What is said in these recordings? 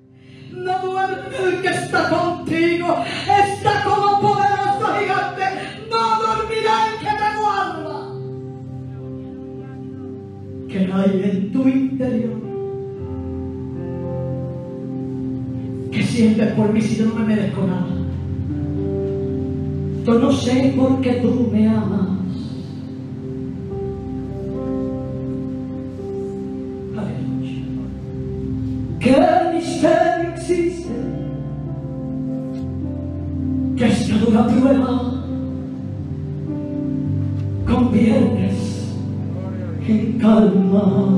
No duerme el que está contigo, está como poderoso gigante, no dormirá el que te guarda. ¿Qué hay en tu interior? ¿Qué sientes por mí si yo no me merezco nada? Yo no sé por qué tú me amas. Aleluya. ¿Qué misterio existe? Que esta dura prueba conviertes en calma.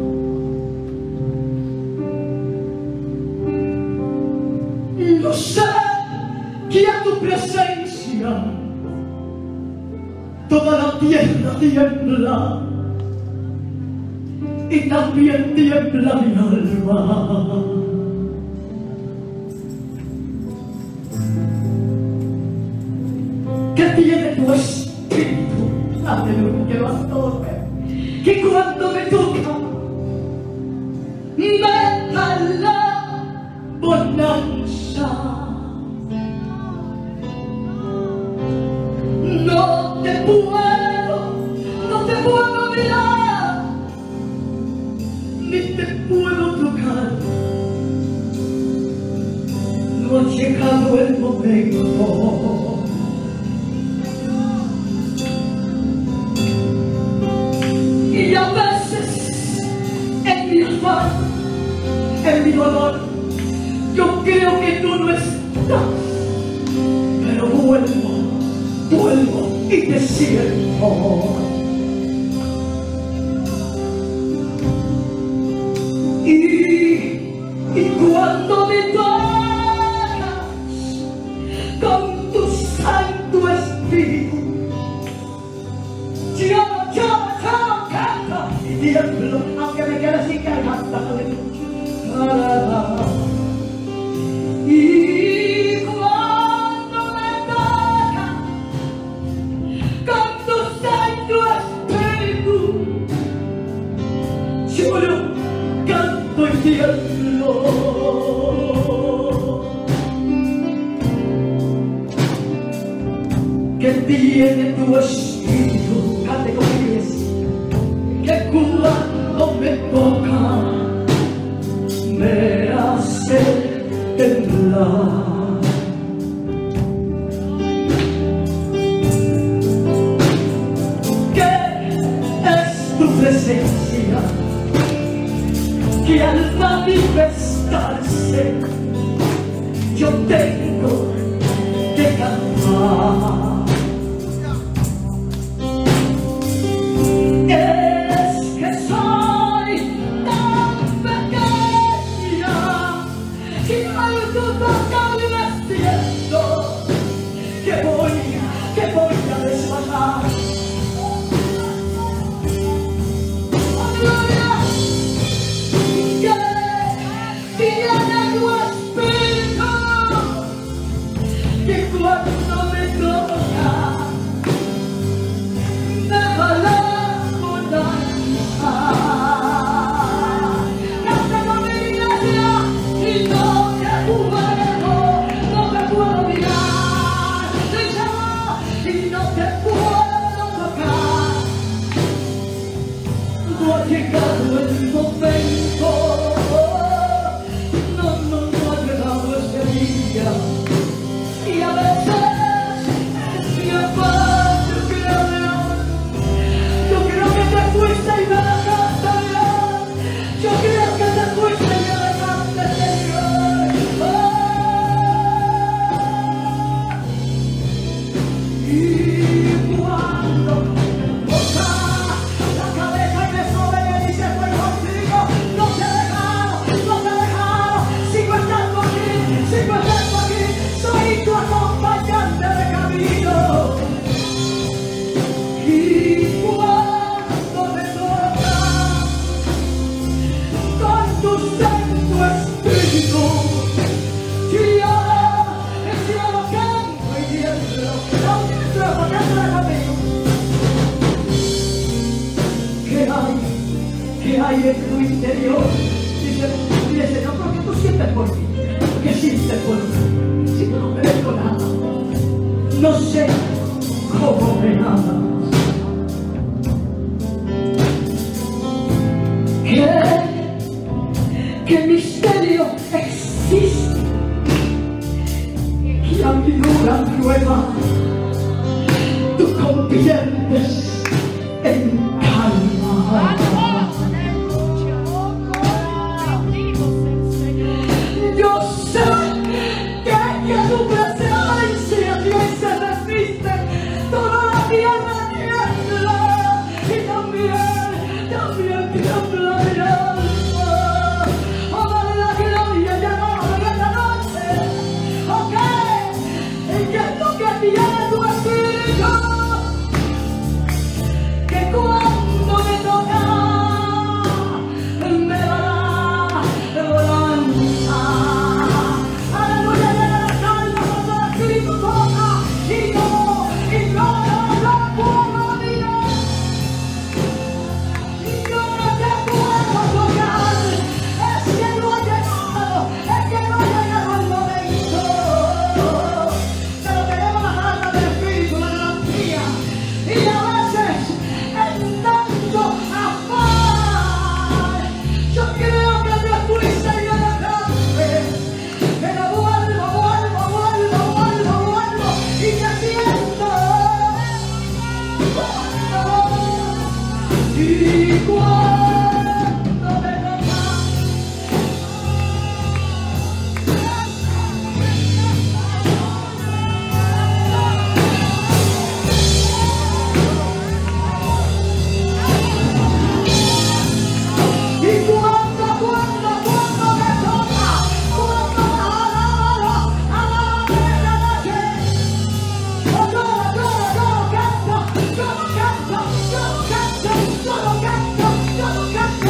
No sé que a tu presencia toda la tierra tiembla y también tiembla mi alma. ¿Qué tiene tu espíritu? Aleluya, que pastor, que cuando me toca me da la bonanza. No te puedo mirar, ni te puedo tocar. No ha llegado el momento. Y a veces en mi afán, en mi dolor, yo creo que tú no estás, pero vuelvo y te siento. Y cuando me tocas con tu Santo Espíritu, yo canto y tiemblo, aunque me quede sin garganta. Y cuando me toca con tu Santo Espíritu, lloro, canto y tiemblo. ¿Qué tiene tu espíritu? Cante con mi iglesia. Que cuando me toca me hace temblar. ¿Qué es tu presencia? Que al manifestarse yo tengo que cantar. Es que soy tan pequeña que al tu tocarme me siento que voy a desmayar. ¡Oh, gloria! Que tiene tu espíritu, que cuando me toca me da la bonanza. Canta con mi iglesia y no te puedo mirar, y no te puedo tocar. No ha llegado el momento. No ha llegado ese día. Y a veces mi afán, yo creo que te fuiste y me dejaste, Dios. Yo creo que te fuiste y me dejaste, Señor. Y cuando toca la cabeza y me sobe y me dice estoy contigo, no te he dejado, sigo estando aquí, soy tu acompañante de camino. Y cuando me toca con tu Santo Espíritu, yo canto y tiemblo. ¿Qué hay en tu interior? Dice, Señor, ¿por qué tú sientes por mí? ¿Qué sientes por mí? Si yo no merezco nada, no sé cómo me amas. ¿Qué misterio existe? Que a mi dura prueba tú conviertes en calma. Yo sé que tu presencia se resiste toda la tierra tiembla y también tiembla mi alma. Oh, dale la gloria y amor en la noche. Ok, ¿qué es lo que tiene tu espíritu? Que cuando me toca me dará bonanza. Aleluya, llega la calma cuando el Espíritu toca y no puedo mirar. Y yo no te puedo tocar. Es que no ha llegado el momento. Pero tenemos las armas del Espíritu, la garantía. Y a veces en tanto afán, yo creo que me fuiste y me dejaste. Pero vuelvo y te siento. Y cuando me tocas, y cuando me toca, cuando alaba la noche. Oh, yo no canto,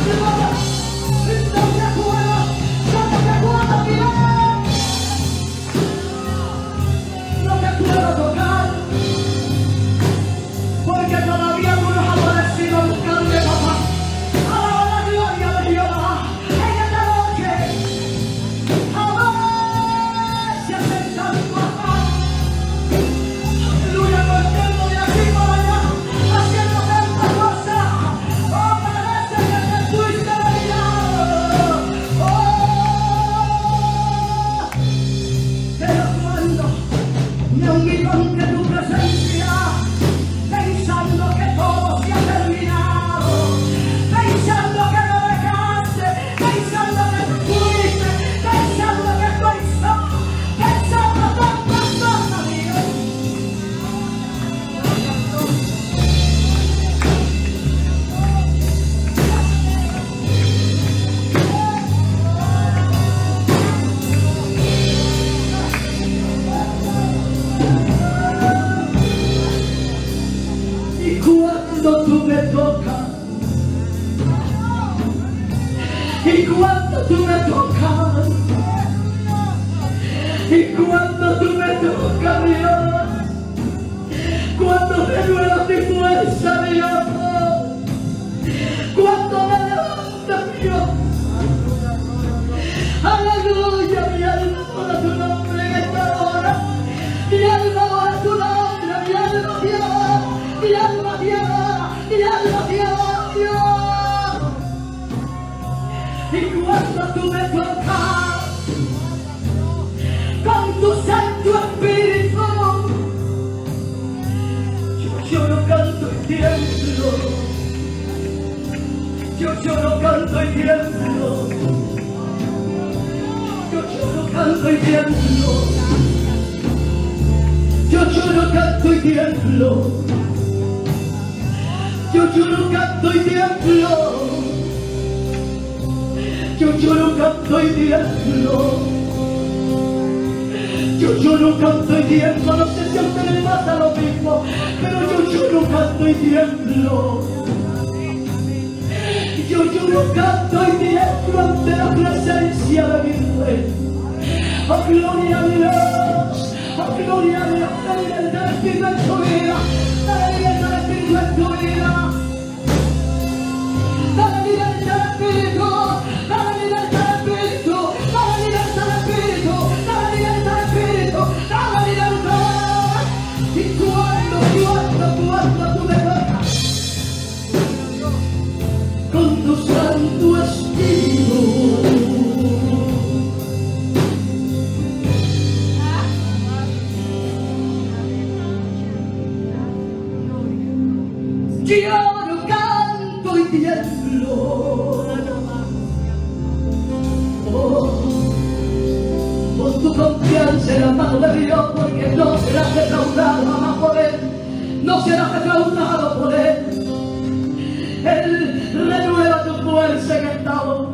no te puedo tocar, porque todavía tú no has aparecido a buscarme, papá. Alaba la gloria de Jehová en esta noche. Amén, se hace tanto afán. Aleluya, corriendo de aquí para allá, haciendo tantas cosas. Oh, parece que te fuiste de mi lado. Oh, pero cuando me humillo ante tu presencia, pensando que todo se ha terminado, pensando que me dejaste, pensando que te fuiste, pensando que estoy solo, pensando tantas cosas, Dios. Y cuando tú me tocas, y cuando tú me tocas, y cuando tú me tocas, Dios, cuando renuevas mi fuerza, Dios, cuando me levantas, Dios, aleluya, mi alma adora tu nombre en esta hora, mi alma adora tu nombre, mi alma te adora, mi alma te adora, mi alma te adora, Dios. Y cuando tú me tocas con tu Santo Espíritu, yo no canto y tiemblo, yo no canto y tiemblo, yo no canto y tiemblo, yo no canto y tiemblo, yo no canto y tiemblo, yo no canto y tiemblo, yo no canto y tiemblo. No sé si a usted le pasa lo mismo, pero yo no canto y tiemblo, yo no canto y tiemblo ante la presencia de mi Rey. Oh, gloria a Dios, oh, gloria a Dios. Dale libertad al Espíritu en tu vida, dale libertad al Espíritu en tu vida, dale libertad al Espíritu, dale cielo. Oh, pon tu confianza en la mano de Dios, porque no serás defraudado jamás por Él. No serás defraudado por Él. Él renueva tu fuerza en esta hora.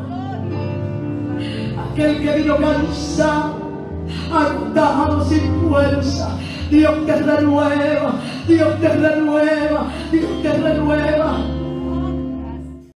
Aquel que vino cansado, agotado, sin fuerza, Dios te renueva, Dios te renueva, Dios te renueva.